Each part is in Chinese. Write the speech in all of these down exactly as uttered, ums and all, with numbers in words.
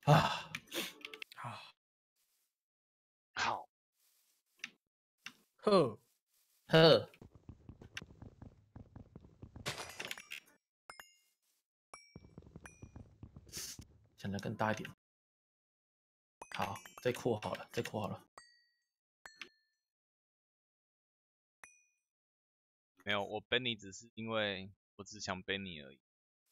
啊， 好， 好， 呵， 呵，想的更大一点。好，再扩好了，再扩好了。 没有，我 ban 你只是因为我只想 ban 你而已。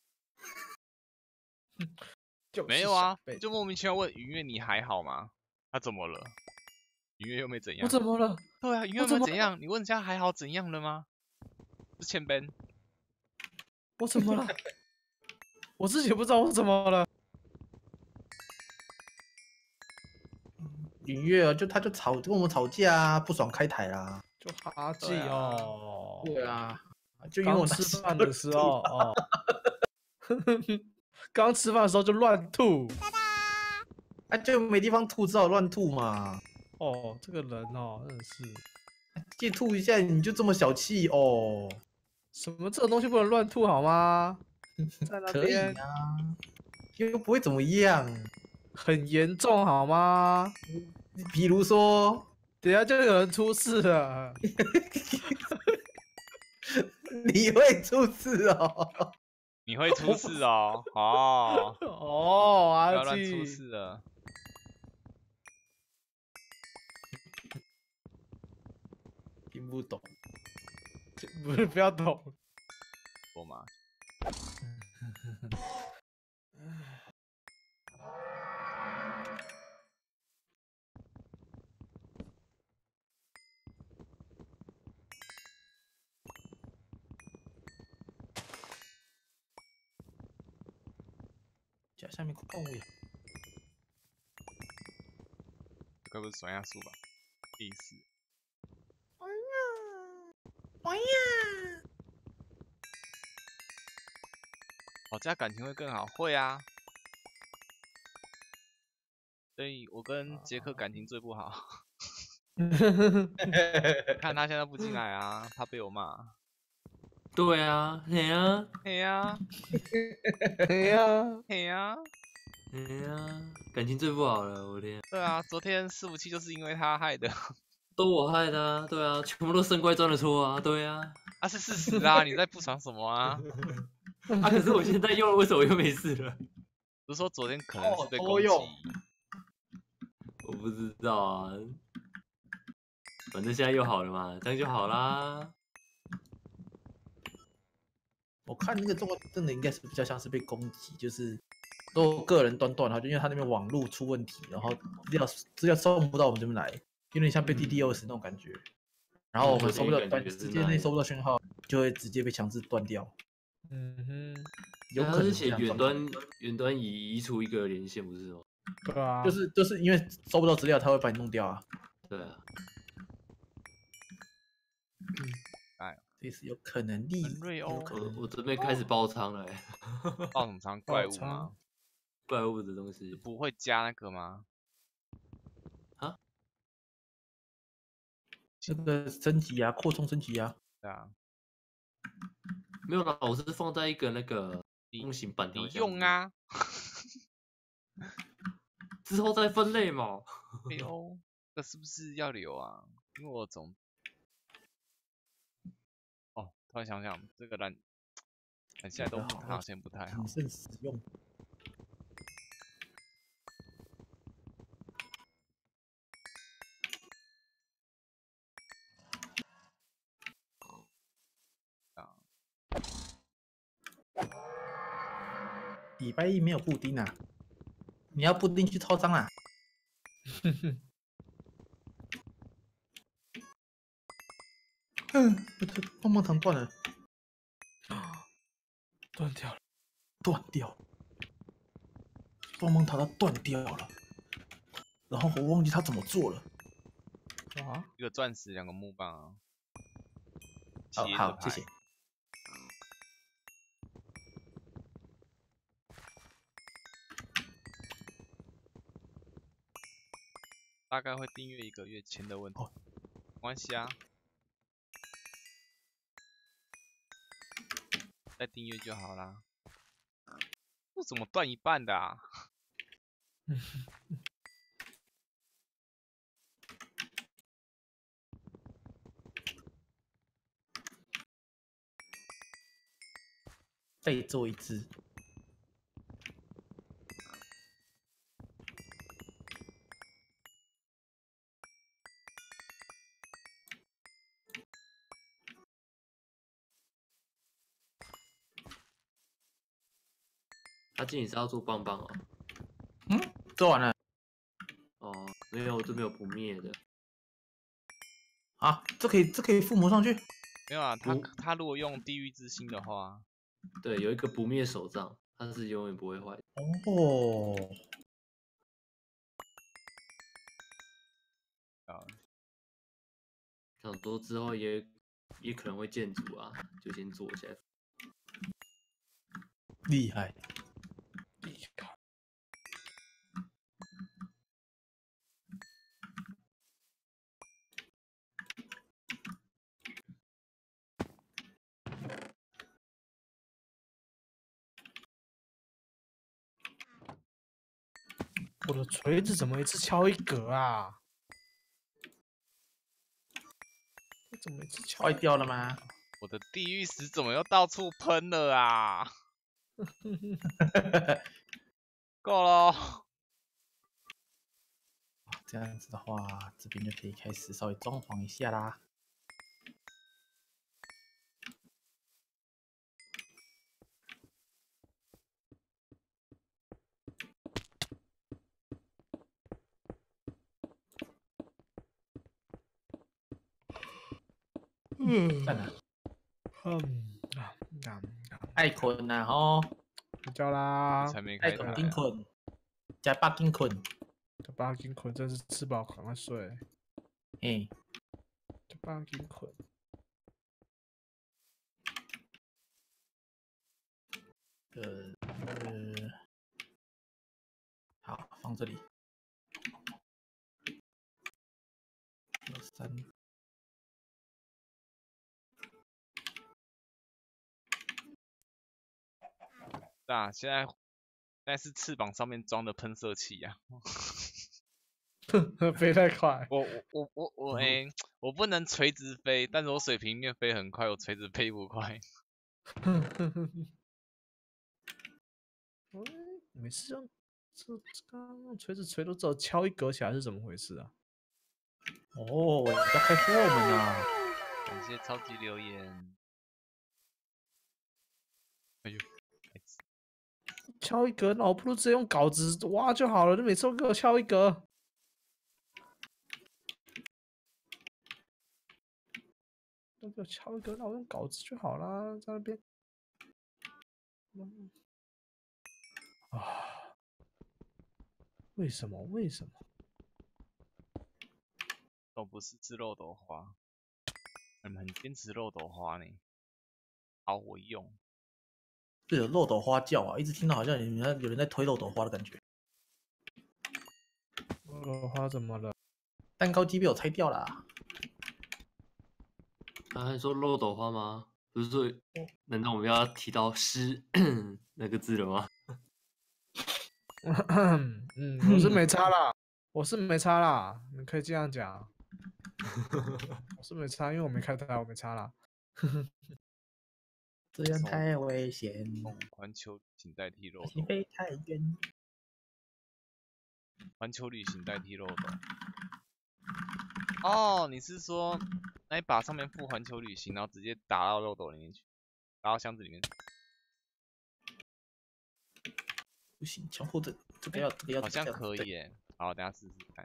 就是没有啊想，被就莫名其妙问云月你还好吗？他怎么了？云月又没怎样。 我怎么了？ 对啊，云月有没我怎么有怎样？你问人家还好怎样了吗？是欠 ban。 我怎么了？我自己也不知道我怎么了。 云月啊，就他就吵，跟我们吵架啊，不爽开台啦。 就哈气对啊哦。 对啊，就因为我那刚吃饭的时候哦，刚吃饭的时候就乱吐。 啊，就没地方吐，只好乱吐嘛。 哦，这个人哦，真的是借吐一下你就这么小气哦？ 什么这种东西不能乱吐好吗？在那可以边啊，又不会怎么样。 很严重好吗？ 比如说， 等一下就有人出事了。 你会出事哦。 你会出事哦，哦， 哦， 不阿要乱出纪， 事了。 听不懂。 不是不要懂。 我吗？ 脚下面空位。 这该不是酸亚素吧？第四。 玩呀，玩呀。 吵架感情会更好，会啊。所以我跟杰克感情最不好。看他现在不进来啊，他被我骂。 对啊，嘿呀， 嘿呀， 哎呀， 嘿呀， 嘿呀，感情最不好了，我天， 对啊，昨天伺服器就是因为他害的。 都我害的啊，对啊，全部都生乖装的错啊，对啊， 啊是事实啊，你在不爽什么啊？ 啊，可是我现在用了，为什么又没事了？ 不是说昨天可能是被哦偷攻击， 用我不知道啊，反正现在又好了嘛，这样就好啦。 我看那个状况真的应该是比较像是被攻击，就是都个人断断，然后就因为他那边网络出问题，然后资料资料送不到我们这边来，有点像被 D D O S 那种感觉。然后我们收不到短时间内收不到讯号，就会直接被强制断掉。 嗯哼， 有可能他是写这样状况远端远端移移除一个连线，不是吗？ 对啊， 就是就是因为收不到资料，他会把你弄掉啊。 对啊， 哎， 这是有可能的， 很锐哦有可能。 我我这边开始爆仓了、欸， 爆什么仓怪物仓吗？ 怪物的东西不会加那个吗？ 啊， 那个升级啊，扩充升级啊。 对啊， 没有啦，我是放在一个那个通行板条你箱子用，啊。 之后再分类嘛。 哎呦，这是不是要留啊？因为我总……哦，突然想想，这个蓝，蓝现在都木炭好像不太好谨。慎使用。 啊， 礼拜一没有布丁啊，你要布丁去超商啊。嗯，这棒棒糖断了， 断掉了。 断掉了，棒棒糖它断掉了，然后我忘记它怎么做了。 啊， 一个钻石，两个木棒啊。 哦， 接着好，谢拍谢。 大概会订阅一个月钱的问题， 哦没关系啊，再订阅就好啦。这怎么断一半的啊？ 再做一只。 阿金，你是要做棒棒哦？ 嗯，做完了哦，没有，这没有不灭的。 啊，这可以这可以附魔上去。 没有啊，他不他如果用地狱之心的话， 对，有一个不灭手杖，它是永远不会坏的。 哦， 啊， 想说之后也也可能会建筑啊，就先做起来。 厉害。 厉害。我的锤子怎么一次敲一格啊？我怎么一次敲坏一格？ 掉了吗？ 我的地狱石怎么又到处喷了啊？够了， 这样子的话，这边就可以开始稍微装潢一下啦。 嗯在哪？ 嗯啊啊爱困呐吼， 睡觉啦我！才没爱困开台、啊。 紧困，加八紧困。 这把金捆真是吃饱赶快睡。 嘿， 这把金捆， 呃呃，好，放这里。二三， 啊，现在现在是翅膀上面装的喷射器啊！ 飞太快。 我我我我我哎、欸，我不能垂直飞，但是我水平面飞很快，我垂直飞不快。 喂，每次用这这刚刚用锤子锤都只有敲一格起来是怎么回事啊？ 哦，要开火门啊！ 感谢超级留言。哎呦，孩子敲一格，那我不如直接用镐子挖就好了。你每次都给我敲一格，都给我敲一格，那我用镐子就好啦，在那边。嗯啊，为什么？为什么？ 都不是吃肉豆花，你们很坚持肉豆花呢。好，我用。 是有漏斗花叫啊，一直听到好像有人在有人在推漏斗花的感觉。 我花怎么了？ 蛋糕机被我拆掉了、啊。 刚才说漏斗花吗？不是说，难道我们要提到诗那个字了吗？ 嗯，我是没差啦，我是没差啦，你可以这样讲。我是没差，因为我没开台，我没差啦。 这样太危险， 用环球旅行代替肉豆， 心飞太远。 环球旅行代替肉豆。哦，你是说那一把上面附环球旅行，然后直接打到肉豆里面去，打到箱子里面去？ 不行，强迫这这个要这个要好像这个要对可以耶。好，等下试试看。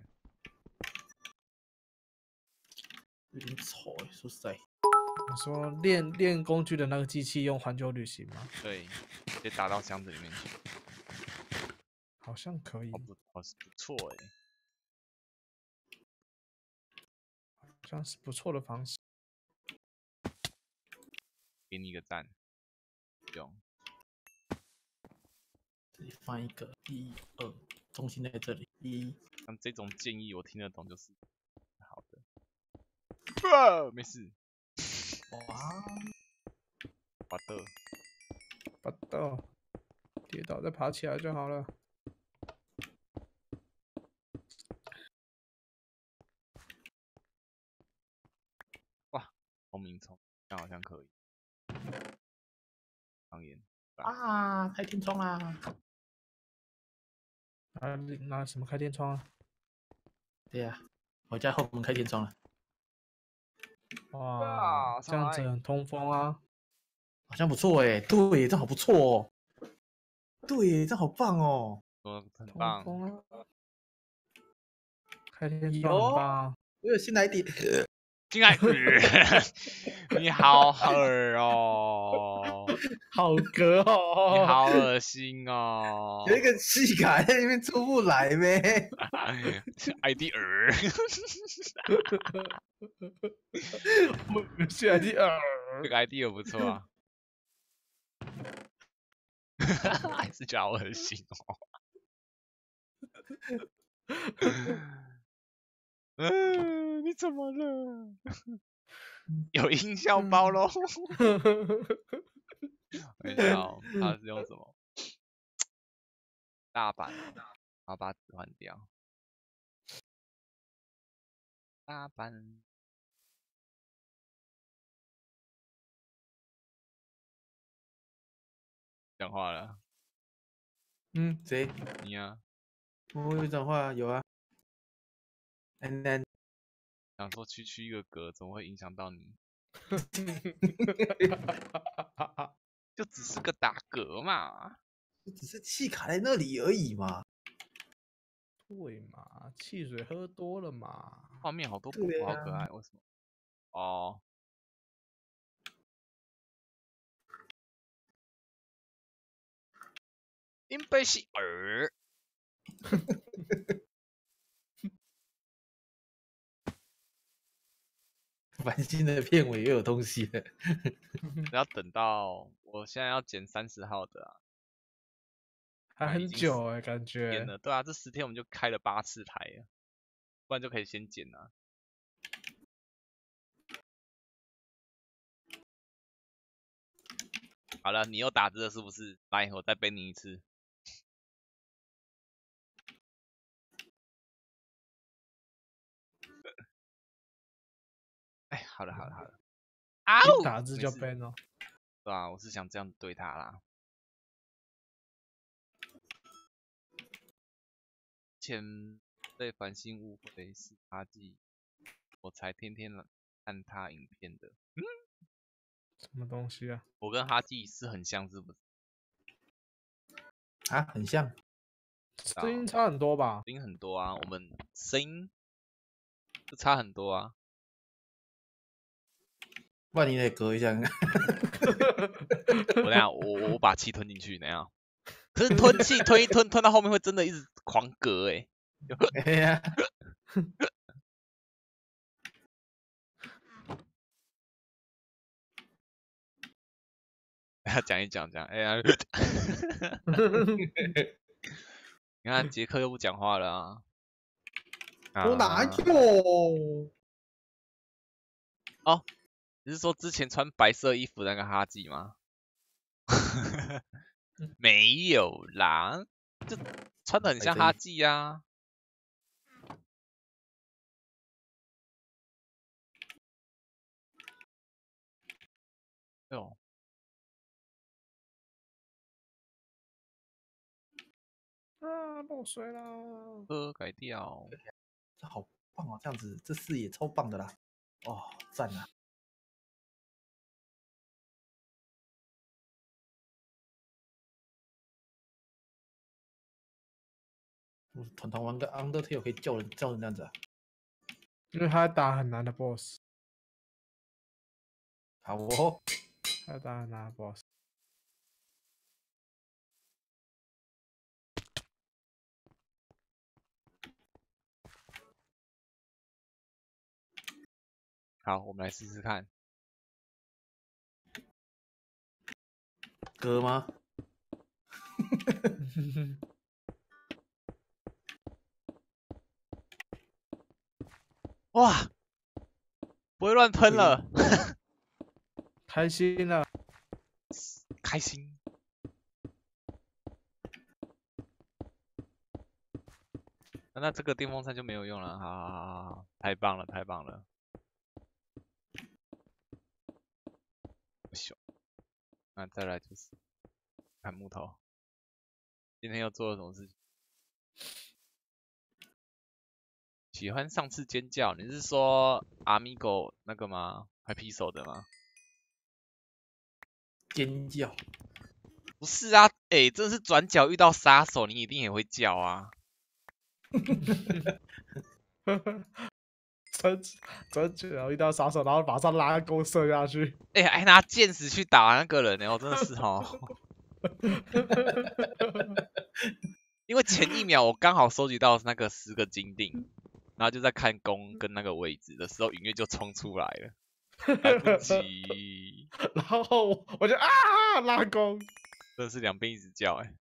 有点丑哎，说实在。 你说练练工具的那个机器用环球旅行吗？ 对，直接打到箱子里面去。 好像可以， 哦不，哦是不错哎。 好像是不错的方式。 给你一个赞。用。 这里放一个一二，中心在这里一。 像这种建议我听得懂就是好的。啊，没事。 哇， 好的。 把到跌倒再爬起来就好了。 可以。当然啊，开天窗啦！ 拿拿什么开天窗啊？ 对呀、我家后门开天窗了， 哇，这样子很通风啊！ 好像不错哎。对，这好不错哦。对，这好棒哦。 说很通棒， 风啊！开天窗很棒啊！ 我有新来点。 进来，你好恶哦， 好隔你哦！ 好恶心哦， 有一个气卡在那边出不来呗。 I D 儿， 现在第二， 这个 I D 也不错啊，还是觉得好恶心哦。嗯，你怎么了？有音效包喽。等一下哦，它是用什么？大阪哦，好把纸换掉。大阪，讲话了， 嗯，谁？ 你啊， 我有讲话有啊。And then 想说区区一个格，怎么会影响到你？就只是个打嗝嘛。 只是气卡在那里而已嘛。 对嘛，汽水喝多了嘛。 画面好多布对啊好可爱，为什么？哦，因贝西尔， 繁星的片尾又有东西了。 要等到我现在要剪三十号的啊， 还很已经久哎、感剪觉。 了，对啊，这十天我们就开了八次台了，不然就可以先剪啊。好了，你又打字了是不是？来，我再背你一次。哎，好了好了好了，啊一打字就没事 ban 哦。 对啊，我是想这样对他啦。前被繁星误会是哈记，我才天天来看他影片的。嗯， 什么东西啊？ 我跟哈记是很像，是不是？ 啊，很像。 声音差很多吧？ 声音很多啊，我们声音就差很多啊。 不然你得隔一下。 我等下我我把气吞进去，等下。可是吞气吞一吞吞到后面会真的一直狂嗝哎、 哎呀， 欸，讲一讲讲，哎呀，你看杰克又不讲话了啊。 我哪啊有？ 哦，你是说之前穿白色衣服的那个哈基吗？没有啦，就穿的很像哈基啊。哎呦， 啊，漏水啦！ 歌改掉。 这好棒哦，这样子这视野超棒的啦。哦，赞啊！团团玩个 Undertale 可以叫人叫成这样子啊？ 因为他在打很难的 boss， 好哦， 他在打很难的 boss。 好，我们来试试看。 歌吗？ 哇，不会乱喷了， 开心了。 开心。那这个电风扇就没有用了，好好好好，太棒了，太棒了。 秀。那再来就是砍木头。今天又做了什么事情？喜欢上次尖叫，你是说阿米狗那个吗？还劈手的吗？ 尖叫。 不是啊，哎、欸，真的是转角遇到杀手，你一定也会叫啊。 转转角遇到杀手，然后马上拉弓射下去。 哎、欸，还拿剑矢去打那个人呢、欸，我真的是哈。因为前一秒我刚好收集到那个十个金锭，然后就在看弓跟那个位置的时候，隐约就冲出来了，来不及。 然后我就啊拉弓， 真的是两边一直叫哎、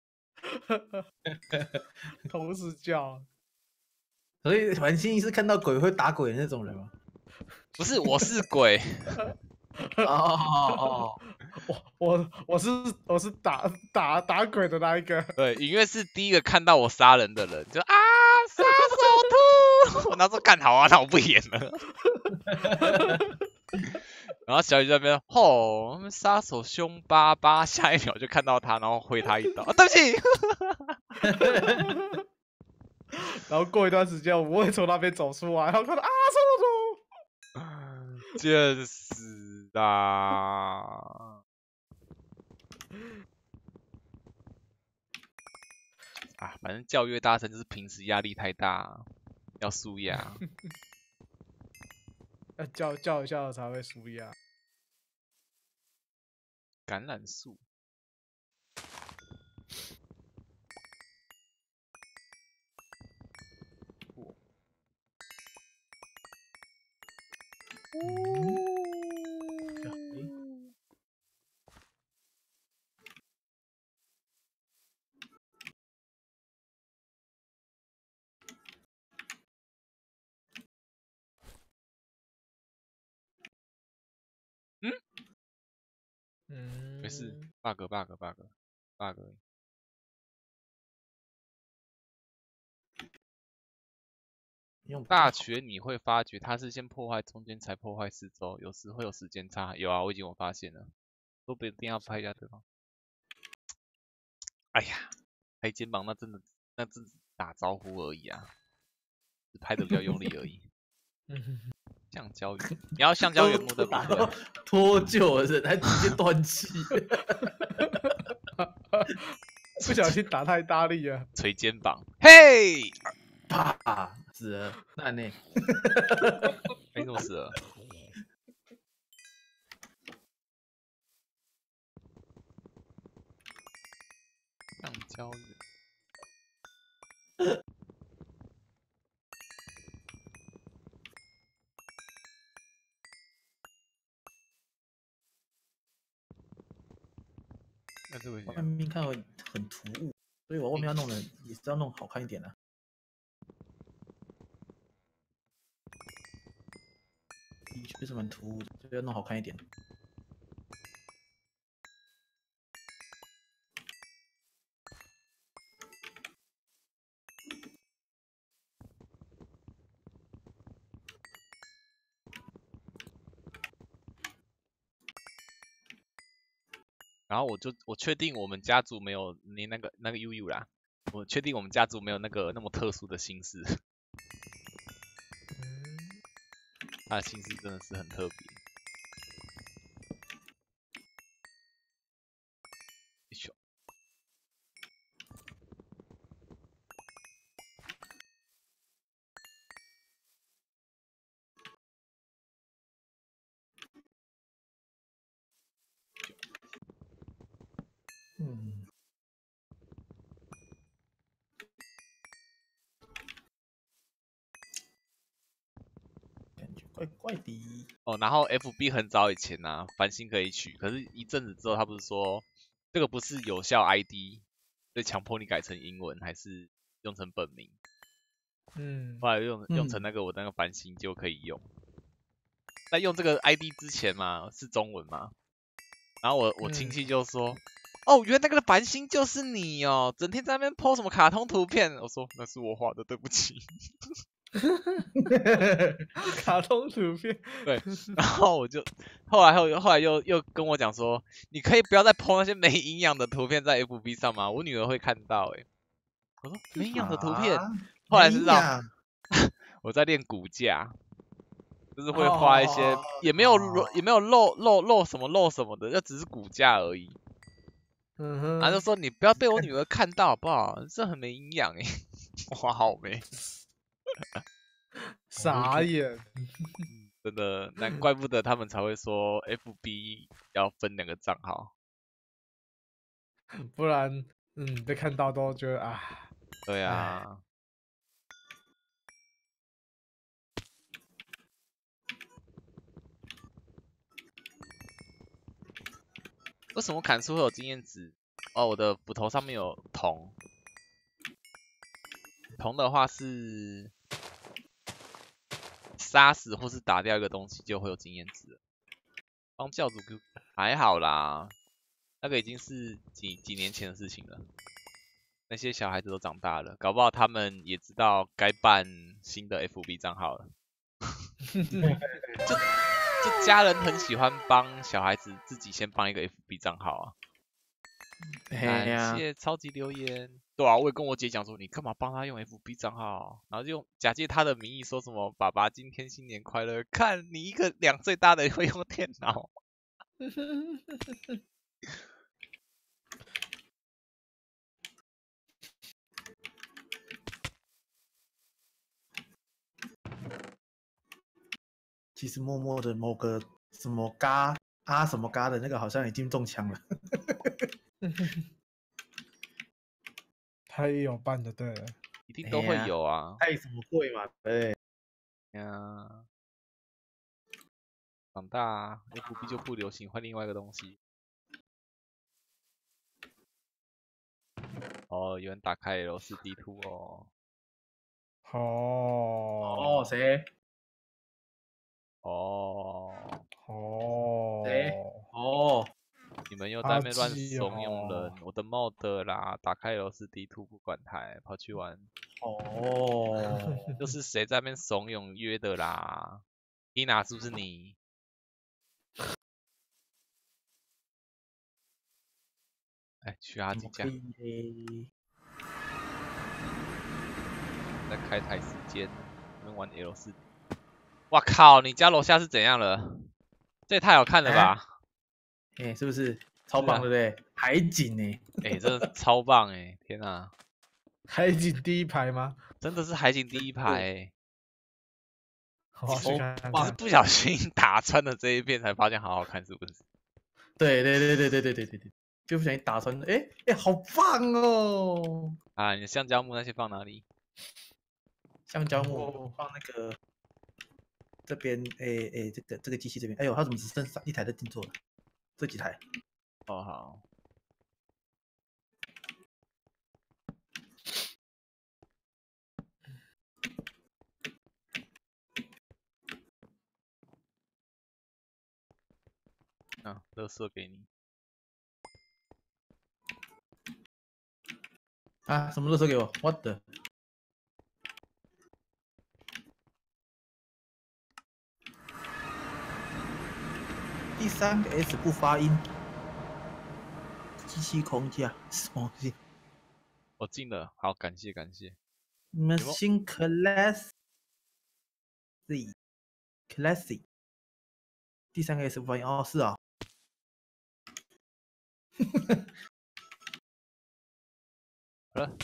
欸，同时叫。 所以繁星是看到鬼会打鬼的那种人吗？ 不是，我是鬼。 哦哦哦， 我我我是我是打打打鬼的那一个。 对，隐约是第一个看到我杀人的人，就啊杀手兔，我那时候干好啊，那我不演了。然后小雨在那边，吼，杀手凶巴巴，下一秒就看到他，然后挥他一刀，啊，对不起。 然后过一段时间，我会从那边走出来，然后看到啊杀手兔，见死啊！啊，反正叫越大声，就是平时压力太大，要舒压。 要叫叫一下才会舒压。 橄榄树。嗯，嗯，没事 ，bug bug bug bug。大全你会发觉它是先破坏中间才破坏四周，有时会有时间差。有啊，我已经有发现了，都不一定要拍一下对方。哎呀，拍肩膀那真的那真的打招呼而已啊，只拍的比较用力而已。橡胶鱼，你要橡胶原木的部分。 脱臼的人还直接断气。 不小心打太大力了， 捶肩膀，嘿， 啪，死了，那呢？ 哎，怎么死了？橡胶鱼。那这个外面看很很突兀，所以我外面要弄的也是要弄好看一点的、啊。的确是蛮突兀的，所以要弄好看一点。 然后我就我确定我们家族没有你那个那个 U U 啦，我确定我们家族没有那个那么特殊的心事。他的心事真的是很特别。 嗯，感觉怪怪的。 哦，然后 F B 很早以前啊，繁星可以取，可是一阵子之后，他不是说这个不是有效 I D， 所以强迫你改成英文，还是用成本名。 嗯， 后来用用成那个我那个繁星就可以用。在用这个 I D 之前嘛，是中文嘛，然后我我亲戚就说。嗯哦，原来那个繁星就是你哦，整天在那边 po 什么卡通图片？我说那是我画的，对不起。 卡通图片， 对，然后我就后来后后来又又跟我讲说，你可以不要再 po 那些没营养的图片在 F B 上吗？我女儿会看到哎、欸。我说没营养的图片， 啊后来是知道没营养我在练骨架，就是会画一些， 哦也没有露也没有露露露什么露什么的，就只是骨架而已。 嗯哼， 然后就说你不要被我女儿看到好不好？这很没营养哎。哇，好没。 傻眼。 真的，难怪不得他们才会说 F B 要分两个账号。 不然，嗯，被看到都觉得啊， 对啊。为什么砍树会有经验值？哦，我的斧头上面有铜，铜的话是杀死或是打掉一个东西就会有经验值了。帮教主还好啦，那个已经是几几年前的事情了。那些小孩子都长大了，搞不好他们也知道该办新的 F B 账号了。就就家人很喜欢帮小孩子自己先办一个 F B 账号啊。感谢超级留言。对啊，我也跟我姐讲说，你干嘛帮他用 F B 账号？然后就用假借他的名义说什么“爸爸今天新年快乐”，看你一个两岁大的会用电脑。 其实默默的某个什么嘎啊什么嘎的那个好像已经中枪了。 他也有办的，对了， 一定都会有啊。 太什么贵嘛？对呀，长大、啊、F B 就不流行，换另外一个东西。哦，有人打开 L 四 地图哦。 哦哦，谁？ 哦哦， 谁？哦， 你们又在那边乱阿基怂恿人， 哦我的 mod 啦，打开 L 四 地图不管台，跑去玩。 哦， 就是谁在那边怂恿约的啦？伊娜是不是你？哎，去阿吉家。在开台时间，我们玩 L 四。哇靠！你家楼下是怎样了？这也太好看了吧！ 哎、欸，是不是超棒，对不对？海景呢？ 哎、欸，真的超棒哎！天哪！ 海景第一排吗？ 真的是海景第一排哎！ 好去看看。 我是不小心打穿了这一片才发现好好看，是不是？ 对对对对对对对对对，就不小心打穿了。哎、欸、哎、欸，好棒哦！ 啊，你的橡胶木那些放哪里？ 橡胶木放那个这边，哎、欸、哎、欸，这个这个机器这边，哎呦，它怎么只剩一台在定做了？这几台？ 哦好。啊，垃圾给你。 啊，什么垃圾给我 ？What the？第三个 S 不發音，機器空架什麼東西？ 我進了，好，感謝感謝。 Machine Classic Classic， 第三個 S 不發音哦，是啊。 好了。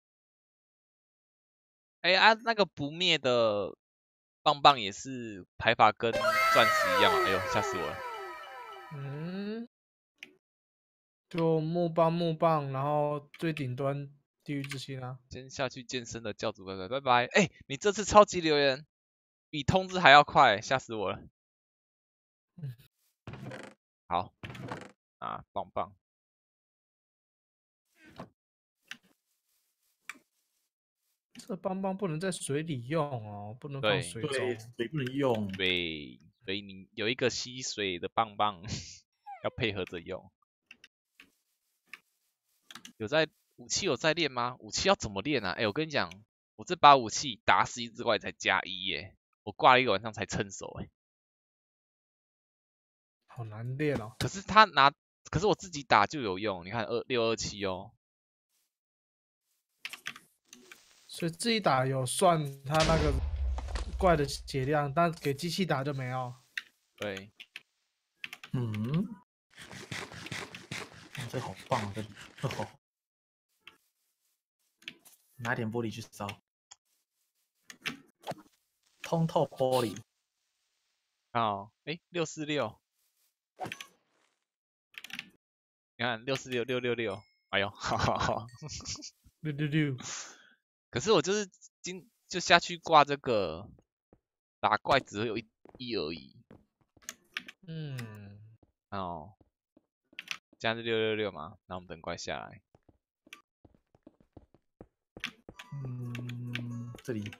哎、欸、啊，那個不滅的棒棒也是排法跟鑽石一樣，哎呦，嚇死我了。 嗯，就木棒木棒，然后最顶端地狱之心啊。 先下去健身的教主拜拜拜拜。哎、欸，你这次超级留言比通知还要快，吓死我了。 嗯， 好啊，棒棒。 这棒棒不能在水里用哦，不能放水中。 对，水不能用。 对，所以你有一个吸水的棒棒要配合着用。有在武器有在练吗？武器要怎么练啊？哎、欸，我跟你讲，我我这把武器打死一只怪才加一耶，我挂了一个晚上才趁手哎。 好难练哦。 可是他拿，可是我自己打就有用，你看二六二七哦。 所以自己打有算他那个怪的血量，但给机器打就没有。 对， 嗯，哦、这好棒啊，这里，哦，拿点玻璃去烧，通透玻璃。 哦，哎，六四六，你看六四六六六六，哎呦，哈哈哈， 六六六。 可是我就是今就下去挂这个打怪只会有一一而已。 嗯。 哦，这样是六六六嘛？那我们等怪下来。 嗯，这里。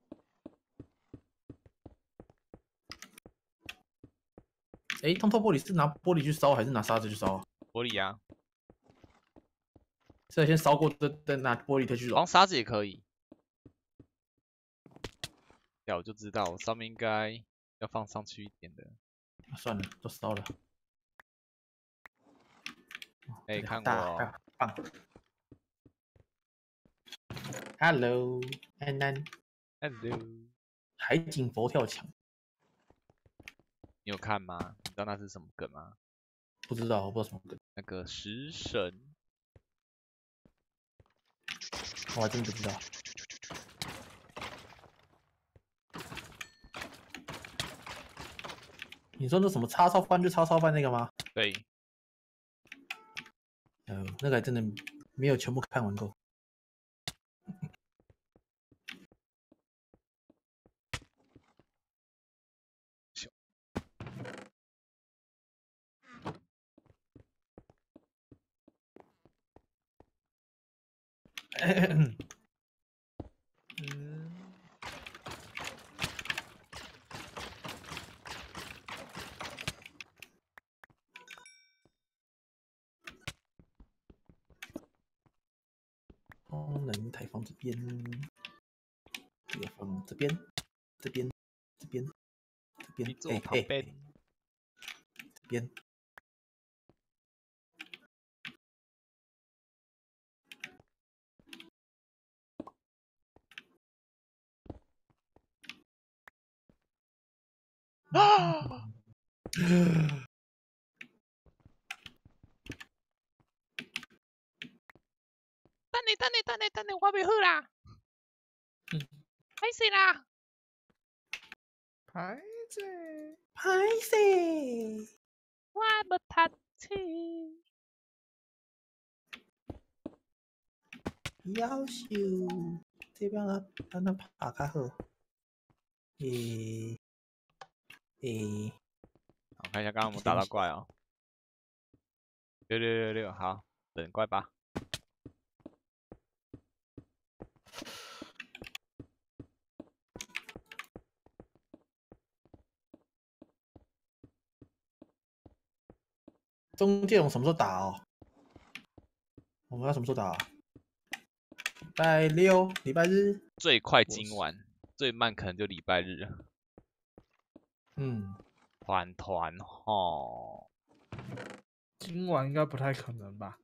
哎，通透玻璃是拿玻璃去烧，还是拿沙子去烧啊？ 玻璃啊， 是先烧过再再拿玻璃再去烧。 装沙子也可以。对，我就知道，我上面应该要放上去一点的。 啊、算了，都烧了。 哎、欸，看我， 棒。 Hello， 安安。 Hello。 海景佛跳墙。 你有看吗？你知道那是什么梗吗？ 不知道，我不知道什么梗。 那个食神。 我还真不知道。你说那什么叉烧饭就叉烧饭那个吗？ 对。 呃，那个还真的没有全部看完过。嗯。功能台放这边，这个放这边，这边，这边，这边， 哎旁边， 这边。 啊！等你，等你，等你，等你，我袂好啦。嗯，歹势啦。 歹势， 歹势， 我要读书。 夭寿，这边啊，咱咱拍较好。诶诶， 我看一下刚刚我们打到怪哦。六六六六，好，等怪吧。 中介龙什么时候打哦？我们要什么时候打、啊？礼拜六、礼拜日。 最快今晚，最慢可能就礼拜日。 嗯， 团团吼， 今晚应该不太可能吧？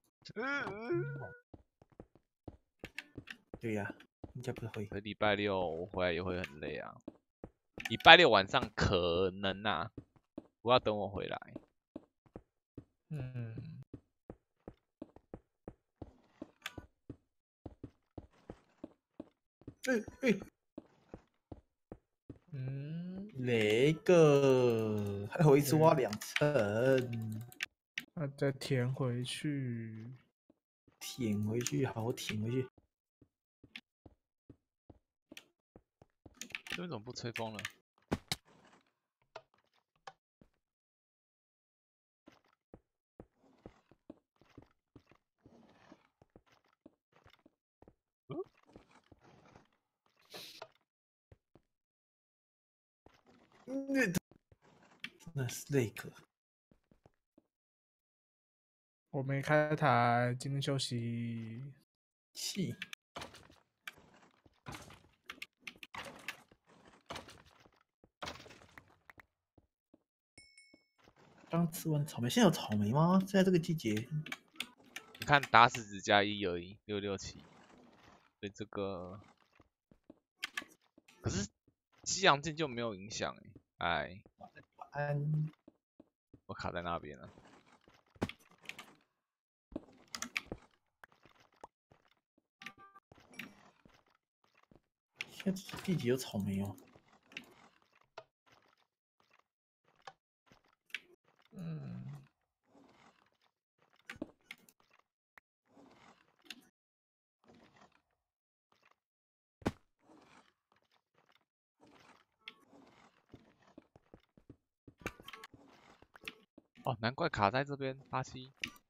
对呀、啊，应该不会。 可礼拜六我回来也会很累啊。礼拜六晚上可能啊，不要等我回来。 嗯。 哎哎， 嗯， 那个还有一次挖两层， 那再填回去， 舔回去，好，我舔回去。 这边怎么不吹风了？ 那是那个。 我没开台，今天休息。 气。 刚吃完草莓，现在有草莓吗？现在这个季节？ 你看打死只加一而已，六六七，所以这个，可是西洋镜就没有影响哎，哎， 安， 我卡在那边了。 现在季节有草莓哦。 嗯， 哦，难怪卡在这边，八七。